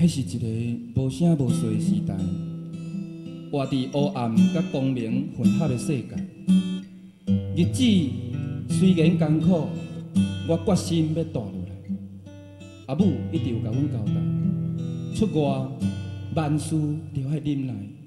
迄是一个无声无息的时代，活伫黑暗甲光明混合的世界。日子虽然艰苦，我决心要活落来。阿母一直有甲阮交代，出外万事就爱忍耐。